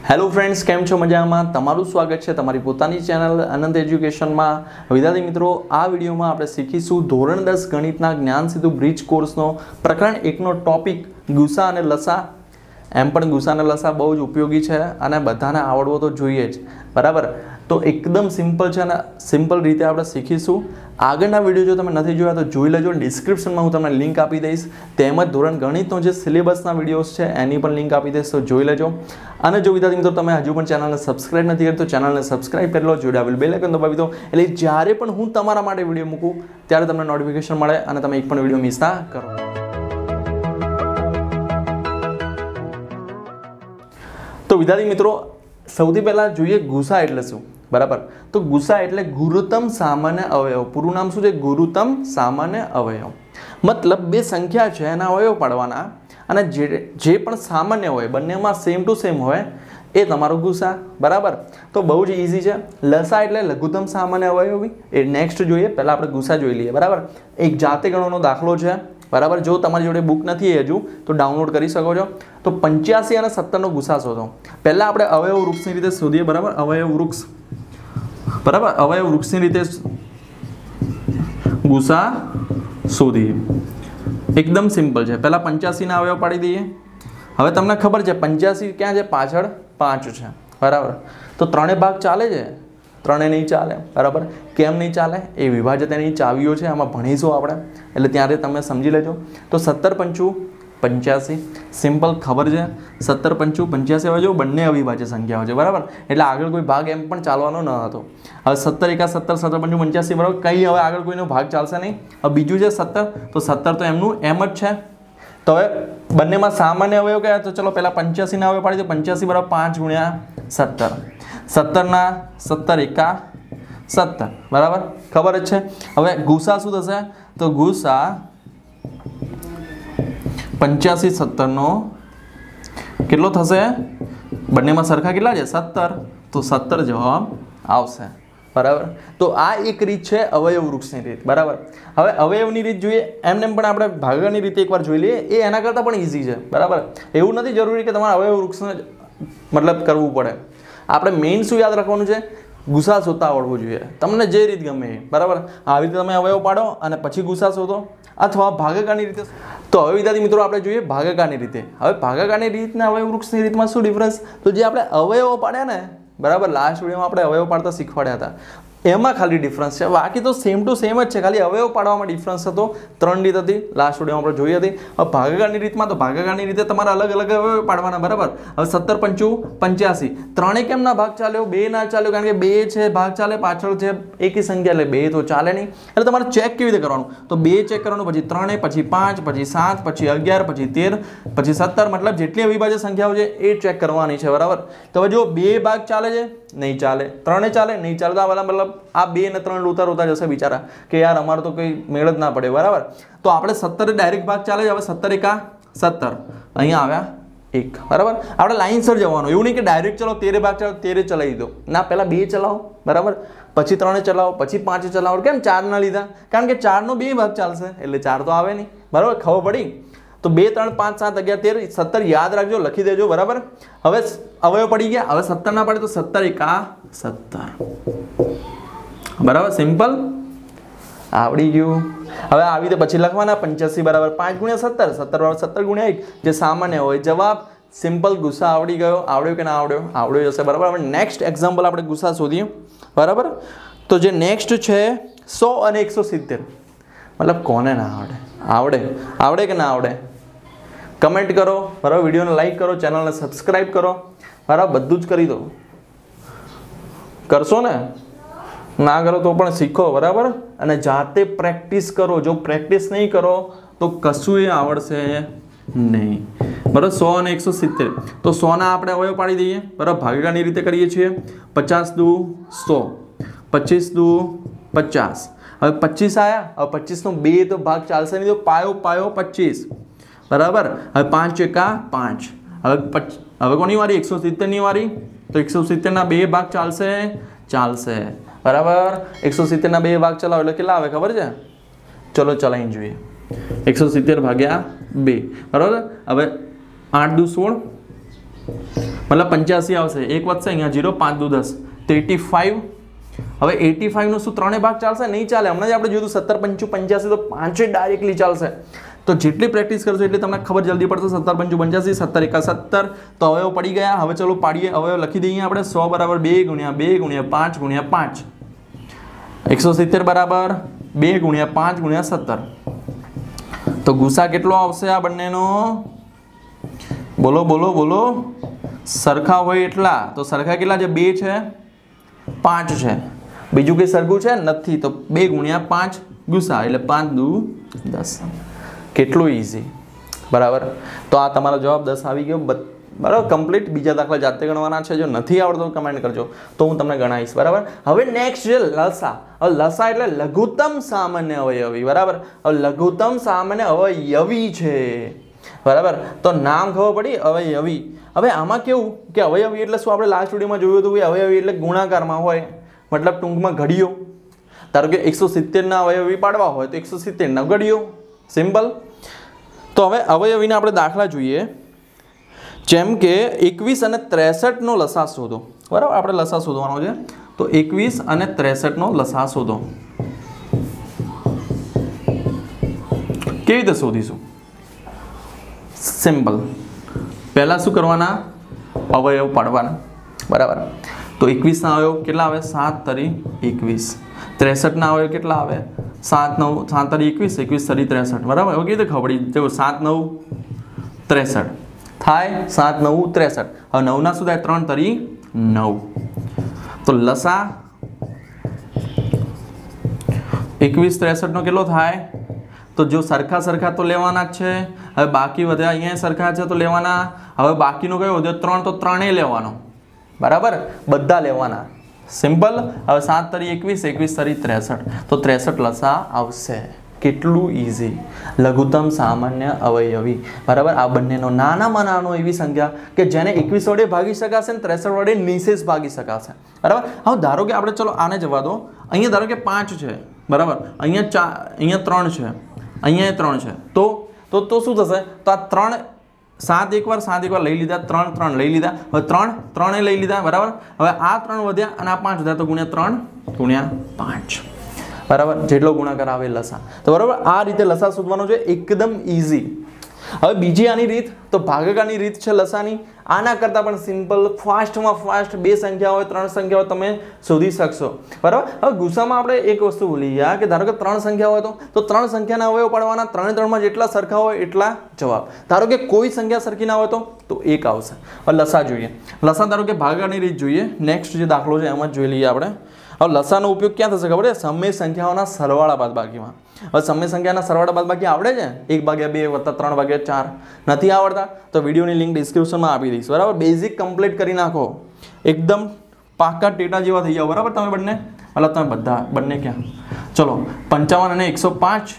Hello friends, केम छो मजामां? तमारुं स्वागत है तमारी पोतानी चेनल अनंत एज्युकेशन में। विद्यार्थी मित्रों, आ विडियो में आपणे शीखीशुं धोरण 10 गणितना ज्ञानसेतु ब्रिज कोर्सनो प्रकरण 1 नो टॉपिक गुसा अने लसा। एम पण गुसा अने लसा बहु ज उपयोगी है अने बधाने आवडवो तो जोईए ज, बराबर। तो एकदम सिंपल है अने सिंपल रीते आपणे शीखीशुं। आगळना विडियो जो तमे नथी जोया तो जोई लेजो, डिस्क्रिप्शन में हूँ तमने लिंक आपी दईश। तेमज धोरण गणितनो जे सिलेबसना विडियोज है एनी पण लिंक आपी दईश, तो जोई लेजो। અને જો વિદ્યાર્થી મિત્રો તમે હજુ પણ ચેનલને સબસ્ક્રાઇબ નથી કરી તો ચેનલને સબસ્ક્રાઇબ કરી લો, જોડે આવેલ બેલ આઇકન દબાવી દો, એટલે જ્યારે પણ હું તમારા માટે વિડીયો મૂકું ત્યારે તમને નોટિફિકેશન મળે અને તમે એક પણ વિડીયો મિસ ના કરો। તો વિદ્યાર્થી મિત્રો, સૌથી પહેલા જોઈએ ગુસા એટલે શું, બરાબર। તો ગુસા એટલે ગુરુત્તમ સામાન્ય અવયવ। પૂરું નામ શું છે? ગુરુત્તમ સામાન્ય અવયવ। મતલબ બે સંખ્યા છે એના અવયવ પાડવાના અને જે પણ સામાન્ય હોય બંનેમાં સેમ ટુ સેમ હોય એ તમારો ગુસા, બરાબર। તો બહુ જ ઈઝી છે। લસા એટલે લઘુત્તમ સામાન્ય અવયવી, એ નેક્સ્ટ જોઈએ। પહેલા આપણે ગુસા જોઈ લઈએ, બરાબર। એક જાતે ગણવાનો દાખલો છે, બરાબર। જો તમારી જોડે બુક નથી હજુ તો ડાઉનલોડ કરી શકો છો। તો 85 અને 70 નો ગુસા શોધો। પહેલા આપણે અવયવ વૃક્ષની રીતે શોધીએ, બરાબર। અવયવ વૃક્ષ, બરાબર। અવયવ વૃક્ષની રીતે ગુસા શોધીએ। एकदम सिंपल है। पहला 85 ना अवयव पाड़ी दीए। हवे तमने खबर है 85 क्या है? पाछळ 5 है, बराबर। तो त्रणेय भाग चाले छे? त्रणेय नहीं चाले, बराबर। केम नहीं चाले? ए विभाज्यतानी चावीओ छे, आमां भणीशुं आपणे, એટલે ત્યારે તમે સમજી લેજો। તો 17 पंचू 85 सिंपल खबर है। 17 पंचू 85 હવે જો બંને અવિભાજ્ય સંખ્યાઓ છે, બરાબર। એટલે આગળ કોઈ ભાગ એમ પણ ચાલવાનો ન હતો। હવે 17 એકા 17, 17 पंचू 85, બરાબર। કઈ હવે આગળ કોઈનો ભાગ ચાલશે નહીં। હવે બીજું છે 17, તો 17 તો એમનું એમ જ છે। તો હવે બંનેમાં સામાન્ય અવયવ કયા? તો ચલો પહેલા 85 ના અવયવ પાડી દો। 85 બરાબર 5 ગુણ્યા 17, 17 ના 17 એકા 17, બરાબર। ખબર જ છે। હવે ગુસા શું થશે? તો ગુસા 85 17 નો કેટલો થશે? બંનેમાં સરખા કેટલા છે? 17, તો 17 જવાબ આવશે, બરાબર। તો આ એક રીત છે અવયવ વૃક્ષની રીત, બરાબર। હવે અવયવની રીત જોઈએ, એમને પણ આપણે ભાગાકારની રીતે એકવાર જોઈ લઈએ। એ એના કરતાં પણ ઈઝી છે, બરાબર। એવું નથી જરૂરી કે તમારે અવયવ વૃક્ષને મતલબ કરવું પડે। આપણે મેઇન શું યાદ રાખવાનું છે? ગુસા શોધતા આવડવું જોઈએ, તમને જે રીત ગમે એ, બરાબર। આવી રીતે તમે અવયવ પાડો અને પછી ગુસા શોધો, અથવા ભાગાકારની રીતે। તો હવે વિદ્યાર્થી મિત્રો આપણે જોઈએ ભાગાકારની રીતે। હવે ભાગાકારની રીતના અવયવ વૃક્ષની રીતમાં શું ડિફરન્સ? તો જે આપણે અવયવો પાડ્યા ને, બરાબર, લાસ્ટ વિડીયોમાં આપણે અવયવ પાડતા શીખવાડ્યા હતા, એમાં ખાલી ડિફરન્સ છે। બાકી તો સેમ ટુ સેમ જ છે, ખાલી અવયવ પાડવામાં ડિફરન્સ હતો। 3 રીત હતી, લાસ્ટ વિડીયોમાં આપણે જોઈ હતી। હવે ભાગાકારની રીતમાં તો ભાગાકારની રીતે તમારે અલગ અલગ અવયવ પાડવાના, બરાબર। હવે 17 पंचू 85 ત્રણેય કેમ ના ભાગ ચાલ્યો? 2 ના ચાલ્યો, કારણ કે 2 છે ભાગ ચાલે, પાછળ છે એકી સંખ્યા એટલે 2 તો ચાલે નહીં। એટલે તમારે ચેક કેવી રીતે કરવાનું? તો 2 ચેક કરવાનું, પછી 3, પછી 5, પછી 7, પછી 11, પછી 13, પછી 17, મતલબ જેટલી અવિભાજ્ય સંખ્યાઓ છે એ ચેક કરવાની છે, બરાબર। તો હવે જો 2 ભાગ ચાલે છે, નહીં ચાલે, 3 ચાલે, નહીં ચાલે, તો આ મતલબ આ 2 ને 3 રોતા રોતા જશે બિચારા, કે યાર અમારે તો કંઈ મેળ જ ના પડે, બરાબર। તો આપણે 17 ડાયરેક્ટ ભાગ ચાલે છે। હવે 17 એકા 17, અહીંયા આવ્યા 1, બરાબર। આપણે લાઇનસર જવાનું, એવું નહીં કે ડાયરેક્ટ ચલો 13 ભાગ ચાલો 13 ચલાવી દો ના, પહેલા 2 ચલાવો, બરાબર, પછી 3 ચલાવો, પછી 5 ચલાવો। કેમ 4 ના લીધા? કારણ કે 4 નો 2 ભાગ ચાલશે એટલે 4 તો આવે નહીં, બરાબર। ખબર પડી? તો 2 3 5 7 11 13 17 યાદ રાખજો, લખી દેજો, બરાબર। હવે અવયવ પડી ગયા। હવે 17 ના પડે તો 17 એકા 17, બરાબર, સિમ્પલ, આવડી ગયું। હવે આવી રીતે પછી લખવાના 85 બરાબર 5 ગુણ્યા 17, 17 બરાબર 17 ગુણ્યા 1, જે સામાન્ય હોય જવાબ। સિમ્પલ ગુસા આવડી ગયો। આવડ્યો કે ના આવડ્યો? આવડ્યો જશે, બરાબર। હવે નેક્સ્ટ એક્ઝામ્પલ આપણે ગુસા શોધીએ, બરાબર। તો જે નેક્સ્ટ છે 100 અને 170, મતલબ કોને ના આવડે? આવડે, આવડે કે ના આવડે? કમેન્ટ કરો, બરાબર। વિડીયોને લાઈક કરો, ચેનલને સબસ્ક્રાઈબ કરો, બરાબર, બધું જ કરી દો। કરશો ને? ના કરો તો પણ શીખો, બરાબર। અને જાતે પ્રેક્ટિસ કરો। જો પ્રેક્ટિસ નહીં કરો તો કશું એ આવડશે નહીં, બરાબર। 100 અને 170, તો 100 ના આપણે અવયવ પાડી દઈએ, બરાબર, ભાગાકારની રીતે કરીએ છીએ। 50 દુ 100, 25 દુ 50, હવે 25 આયા। હવે 25 નો 2 તો ભાગ ચાલશે નહીં, તો પાયો પાયો 25, બરાબર। હવે 5 એકા 5, હવે કોની વારી? 170 ની વારી। તો 170 ના 2 ભાગ ચાલશે? ચાલશે, બરાબર। 170 ના 2 ભાગ ચલાવો એટલે કેટલા આવે ખબર છે? ચલો ચલાવીને જોઈએ। 170 ભાગ્યા 2, બરાબર। હવે 8 દુ 16, मतलब 85 આવશે 1 વધશે અહીંયા 0 5 દુ 10 તો 85 હવે 85 નો શું ત્રણે ભાગ ચાલશે નહીં ચાલે હમણાં જ આપણે જોયું 17 5 85 તો પાંચે ડાયરેક્ટલી ચાલશે તો જેટલી પ્રેક્ટિસ કરશો એટલે તમને ખબર જલ્દી પડશે 17 5 85 17 1 17 તો હવે પડી ગયા હવે ચલો પાડીએ હવે લખી દઈએ આપણે 100 બરાબર 2 ગુણ્યા 5 ગુણ્યા 5 170 બરાબર 2 ગુણ્યા 5 ગુણ્યા 17 તો ગુસા કેટલો આવશે આ બંનેનો બોલો બોલો બોલો સરખા હોય એટલા તો સરખા કેટલા છે 2 છે 5 છે બીજું કઈ સરખું છે નથી તો 2 ગુણ્યા 5 ગુસા એટલે 5 દુ 10 કેટલું ઈઝી બરાબર તો આ તમારો જવાબ 10 આવી ગયો બરાબર કમ્પ્લીટ બીજા દાખલા જાતે ગણવાના છે જો નથી આવડતો કમેન્ટ કરજો તો હું તમને ગણાવીશ બરાબર હવે નેક્સ્ટ છે લસા હવે લસા એટલે લઘુત્તમ સામાન્ય અવયવી બરાબર હવે લઘુત્તમ સામાન્ય અવયવી છે બરાબર તો નામ ખબર પડી અવયવી હવે આમાં કેવું કે અવયવી એટલે શું આપણે લાસ્ટ વિડીયોમાં જોયું હતું કે અવયવી એટલે ગુણાકારમાં હોય મતલબ ટૂંકમાં ઘડીઓ ધારો કે 170 ના અવયવી પાડવા હોય તો 170 ના ઘડીઓ સિમ્પલ તો હવે અવયવીના આપણે દાખલા જોઈએ જેમ કે 21 અને 63 નો લસા શોધો બરાબર આપણે લસા શોધવાનો છે તો 21 અને 63 નો લસા શોધો કેવી રીતે શોધીશું સિમ્પલ પહેલા શું કરવાના અવયવ પાડવાના બરાબર તો 21 ના અવયવ કેટલા આવે 7 તરી 21 63 ના અવયવ કેટલા આવે 7 9 7 તરી 21 21 તરી 63 બરાબર હવે કેવી રીતે ખબર પડી જો 7 9 63 થાય 7 9 63 હવે 9 ના શું થાય 3 તરી 9 તો લસા 21 63 નો કેટલો થાય તો જો સરખા સરખા તો લેવાના જ છે હવે બાકી વધ્યા અહીંયા સરખા છે તો લેવાના હવે બાકીનો કયો વધ્યો 3 તો 3 લેવાનો બરાબર બધા લેવાના સિમ્પલ હવે 7 તરી 21 21 તરી 63 તો 63 લસા આવશે કેટલું ઈઝી લઘુત્તમ સામાન્ય અવયવી બરાબર આ બંનેનો નાનામાં નાનો એવી સંખ્યા કે જેને 21 વડે ભાગી શકાશે અને 63 વડે નિશેષ ભાગી શકાશે બરાબર હવે ધારો કે આપણે ચલો આને જવા દો અહીંયા ધારો કે 5 છે બરાબર અહીંયા 3 છે અહીંયા 3 છે તો શું થશે તો આ 3 7 એકવાર લઈ લીધા 3 3 લઈ લીધા હવે 3 લઈ લીધા બરાબર હવે આ 3 વધ્યા અને આ 5 વધ્યા તો ગુણ્યા 3 ગુણ્યા 5 બરાબર જેટલો ગુણાકાર આવે લસા તો બરાબર આ રીતે લસા શોધવાનો છે એકદમ ઈઝી હવે બીજી આની રીત તો ભાગાકારની રીત છે લસાની આના કરતાં પણ સિમ્પલ ફાસ્ટમાં ફાસ્ટ બે સંખ્યા હોય 3 સંખ્યા હોય તમે શોધી શકશો બરાબર હવે ગુસામાં આપણે એક વસ્તુ ભૂલી ગયા કે ધારો કે 3 સંખ્યા હોય તો 3 સંખ્યાના અવયવ પાડવાના 3 માં જેટલા સરખા હોય એટલા જવાબ ધારો કે કોઈ સંખ્યા સરખી ના હોય તો 1 આવશે હવે લસા જોઈએ લસા ધારો કે ભાગાકારની રીત જોઈએ નેક્સ્ટ જે દાખલો છે એમાં જોઈ લઈએ આપણે હવે લસાનો ઉપયોગ ક્યાં થશે ખબર છે સમય સંખ્યાઓના સરવાળા બાદબાકીમાં હવે સમય સંખ્યાના સરવાળા બાદબાકી આવડે છે 1/2 + 3/4 નથી આવડતા તો વિડીયોની લિંક ડિસ્ક્રિપ્શનમાં આપી દઈશ બરાબર બેઝિક કમ્પ્લીટ કરી નાખો એકદમ પાકા ટેટા જેવા થઈ જાવ બરાબર તમે બંને મતલબ તમે બંને ક્યાં ચલો 55 અને 105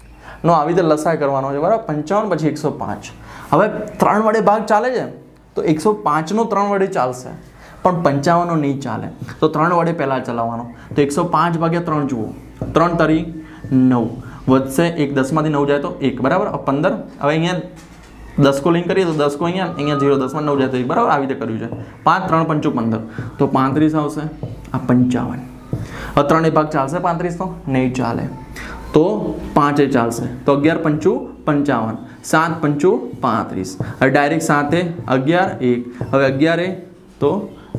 નો આવી રીતે લસા કરવાનો છે બરાબર 55 પછી 105 હવે 3 વડે ભાગ ચાલે છે તો 105 નો 3 વડે ચાલશે પણ 55 નો નહીં ચાલે તો 3 વડે પહેલા ચલાવવાનો તો 105/3 જુઓ 3 તરી 9 વધશે 1 10 માંથી 9 જાય તો 1 બરાબર 15 હવે અહીંયા 10 કો લિંક કરીએ તો 10 કો અહીંયા 0 10 માં 9 જાય તો 1 બરાબર આવી રીતે કર્યું છે 5 3 5 15 તો 35 આવશે આ 55 હવે 3 એ ભાગ ચાલશે 35 તો નહીં ચાલે તો 5 એ ચાલશે તો 11 5 55 7 5 35 હવે ડાયરેક્ટ 7 11 1 હવે 11 તો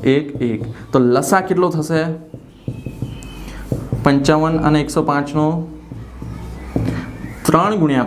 1 તો લસા કેટલો થશે 55 અને 105 નો 3 ગુણ્યા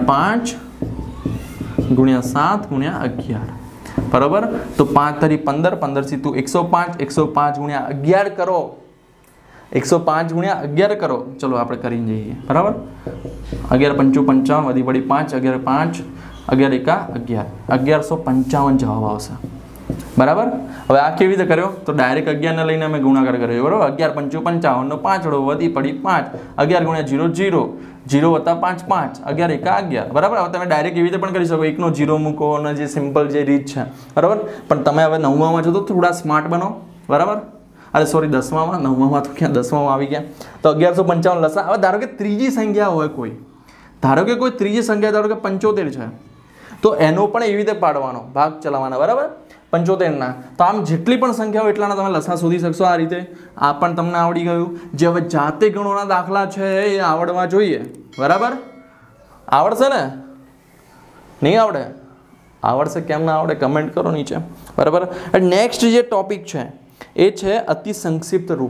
5 ગુણ્યા 7 ગુણ્યા 11 બરાબર તો 5 તરી 15 15 થી 105 ગુણ્યા 11 કરો 105 ગુણ્યા 11 કરો ચલો આપણે કરીને જઈએ બરાબર 11 5 55 વધી પડી 5 11 5 11 1 11 1155 જવાબ આવશે બરાબર હવે આ કેવી રીતે કર્યો તો ડાયરેક્ટ 11 ને લઈને અમે ગુણાકાર કર્યો બરાબર 11 5 55 નો 5 વડો વધી પડી 5 11 ગુણ્યા 0 0 0 વત્તા 5 5 11 1 11 બરાબર હવે તમે ડાયરેક્ટ એવી રીતે પણ કરી શકો 1 નો 0 મૂકો અને જે સિમ્પલ જે રીત છે બરાબર પણ તમે હવે 9માં છો તો થોડા સ્માર્ટ બનો બરાબર અરે સોરી 10માં 9માં તો ક્યાં 10માં આવી ગયા તો 1155 લસા હવે ધારો કે ત્રીજી સંખ્યા હોય કોઈ ધારો કે કોઈ ત્રીજી સંખ્યા ધારો કે 75 છે તો એનો પણ એવી રીતે પાડવાનો, ભાગ ચલાવવાના, બરાબર. 75 તો આમ જેટલી પણ સંખ્યા હોય એટલાના તમે લસા શોધી શકશો આ રીતે. આ પણ તમને આવડી ગયું. જે હવે જાતે ગણોના દાખલા છે એ આવડવા જોઈએ, બરાબર. આવડશે ને? નહીં આવડે? આવડશે કેમ ના આવડે કમેન્ટ કરો નીચે, બરાબર. નેક્સ્ટ જે ટોપિક છે એ છે અતિ સંક્ષિપ્ત રૂપ.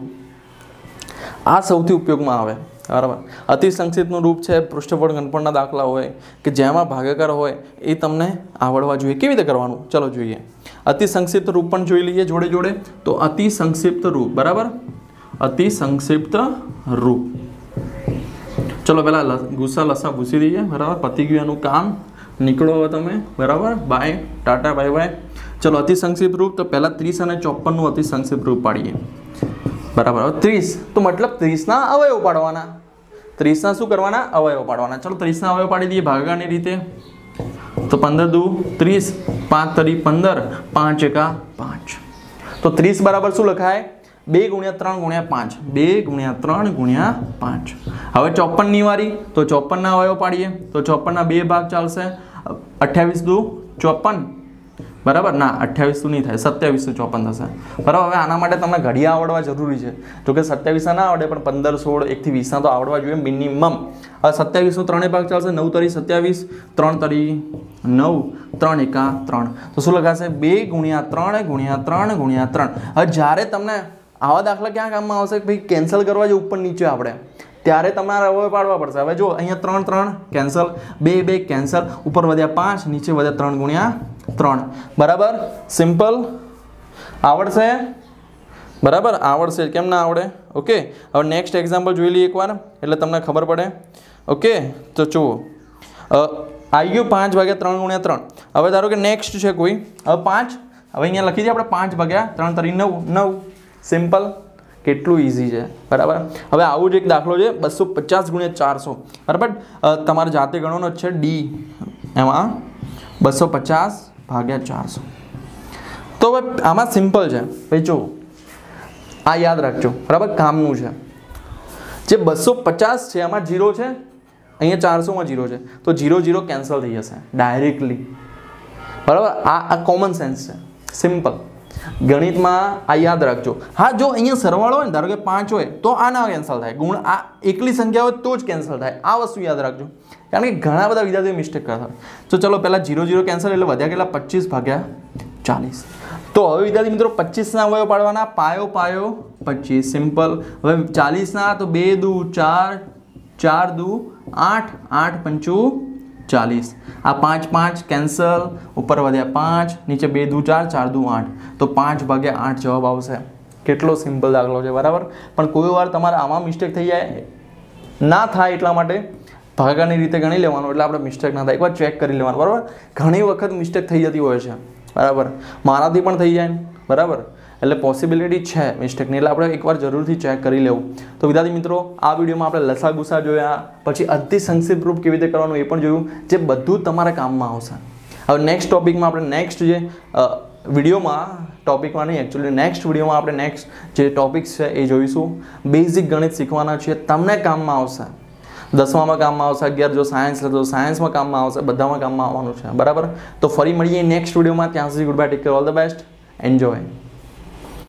આ સૌથી ઉપયોગમાં આવે, બરાબર. અતિ સંક્ષિપ્તનું રૂપ છે પૃષ્ઠફળ ઘનફળના દાખલા હોય કે જેમાં ભાગાકાર હોય એ તમને આવડવા જોઈએ. કેવી રીતે કરવાનું ચલો જોઈએ. અતિ સંક્ષિપ્ત રૂપ પણ જોઈ લઈએ જોડે જોડે. તો અતિ સંક્ષિપ્ત રૂપ, બરાબર. અતિ સંક્ષિપ્ત રૂપ, ચલો પહેલા ગુસ્સા લસા ભૂસી દઈએ, બરાબર. પતી ગયું એનું કામ, નીકળો હવે તમે, બરાબર. Bye, tata, bye bye. ચલો અતિ સંક્ષિપ્ત રૂપ. તો પહેલાં 30 અને 54નું અતિ સંક્ષિપ્ત રૂપ પાડીએ, બરાબર. હવે 30 તો મતલબ 30ના અવયવ પાડવાના. 30ના શું કરવાના? અવયવ પાડવાના. ચલો 30ના અવયવ પાડી દઈએ ભાગાકારની રીતે. તો 15 દુ 30, 5 તરી 15, 5 એકા 5. તો 30 બરાબર શું લખાય? 2 ગુણ્યા 3 ગુણ્યા 5. 2 ગુણ્યા 3 ગુણ્યા 5. હવે 54ની વારી. તો 54ના અવયવ પાડીએ. તો 54ના 2 ભાગ ચાલશે. 28 દુ 54, બરાબર. ના 28 તો નહીં થાય, 27 તો 54 થશે, બરાબર. હવે આના માટે તમને ઘડિયા આવડવા જરૂરી છે. જો કે 27 ના આવડે પણ 15, 16, 1 થી 20 તો આવડવા જોઈએ મિનિમમ. હવે 27 નો 3 ભાગ ચાલશે. 9 તરી 27, 3 તરી 9, 3 એકા 3. તો શું લખાશે? 2 ગુણ્યા 3 ગુણ્યા 3 ગુણ્યા 3. હવે જ્યારે તમને આવા દાખલા ક્યાં કામમાં આવશે? ભાઈ કેન્સલ કરવા જે ઉપર નીચે આપણે, ત્યારે તમારે અવયવ પાડવા પડશે. હવે જો અહીંયા 3 3 કેન્સલ, 2 2 કેન્સલ, ઉપર વધ્યા 5, નીચે વધ્યા 3 ગુણ્યા 3, બરાબર. સિમ્પલ. આવડશે? બરાબર આવડશે, કેમ ના આવડે? ઓકે. હવે નેક્સ્ટ એક્ઝામ્પલ જોઈ લઈએ એકવાર એટલે તમને ખબર પડે. ઓકે. તો જુઓ આવી ગયું 5 ભાગ્યા 3 ગુણ્યા 3. હવે ધારો કે નેક્સ્ટ છે કોઈ, હવે 5, હવે અહીંયા લખી દઈએ આપણે 5 ભાગ્યા 3 તરી 9 9. સિમ્પલ. કેટલું ઇઝી છે, બરાબર. હવે આવું જ એક દાખલો છે 250 ગુણ્યા 400, બરાબર. તમારે જાતે ગણવાનો છે ડી, એમાં 250 ભાગ્યા 400. તો હવે આમાં સિમ્પલ છે ભાઈ. જો આ યાદ રાખજો, બરાબર. કામનું છે. જે 250 છે એમાં 0 છે, અહીંયા 400માં 0 છે, તો 0 0 કેન્સલ થઈ જશે ડાયરેક્ટલી, બરાબર. આ કોમન સેન્સ છે, સિમ્પલ. ગણિતમાં આ યાદ રાખજો. હા, જો અહીંયા સરવાળો હોય ને, ધારો કે 5 હોય તો આ ના કેન્સલ થાય. ગુણ આ એકલી સંખ્યા હોય તો જ કેન્સલ થાય. આ વસ્તુ યાદ રાખજો, કારણ કે ઘણા બધા વિદ્યાર્થીઓ મિસ્ટેક કરતા. તો ચલો પહેલાં 0 0 કેન્સલ એટલે વધ્યા કેટલા? 25 ભાગ્યા 40. તો હવે વિદ્યાર્થી મિત્રો 25ના અવયવ પાડવાના. પાયો પાયો 25, સિમ્પલ. હવે 40ના તો 2 દુ 4, 4 દુ 8, 8 પંચું 40. આ 5 5 કેન્સલ, ઉપર વધ્યા 5, નીચે 2 દુ 4, 4 દુ 8. તો 5 ભાગ્યા 8 જવાબ આવશે. કેટલો સિમ્પલ દાખલો છે, બરાબર. પણ કોઈ વાર તમારે આમાં મિસ્ટેક થઈ જાય, ના થાય એટલા માટે ભાગાકારની રીતે ગણી લેવાનું, એટલે આપણે મિસ્ટેક ના થાય. એકવાર ચેક કરી લેવાનું, બરાબર. ઘણી વખત મિસ્ટેક થઈ જતી હોય છે, બરાબર. મારાથી પણ થઈ જાય, બરાબર. એટલે પોસિબિલિટી છે મિસ્ટેકની, એટલે આપણે એકવાર જરૂરથી ચેક કરી લેવું. તો વિદ્યાર્થી મિત્રો, આ વિડીયોમાં આપણે લસા ગુસા જોયા, પછી અતિ સંક્ષિપ્ત રૂપ કેવી રીતે કરવાનું એ પણ જોયું, જે બધું તમારા કામમાં આવશે. હવે નેક્સ્ટ ટોપિકમાં આપણે નેક્સ્ટ જે વિડીયોમાં, ટોપિકમાં નહીં એકચ્યુઅલી, નેક્સ્ટ વિડીયોમાં આપણે નેક્સ્ટ જે ટોપિક્સ છે એ જોઈશું. બેઝિક ગણિત શીખવાના છે, તમને કામમાં આવશે. 10મામાં કામમાં આવશે, 11 જો સાયન્સ લેતો સાયન્સમાં કામમાં આવશે, બધામાં કામમાં આવવાનું છે, બરાબર. તો ફરી મળીએ નેક્સ્ટ વિડીયોમાં. ત્યાં સુધી good bye, take care, all the best, enjoy.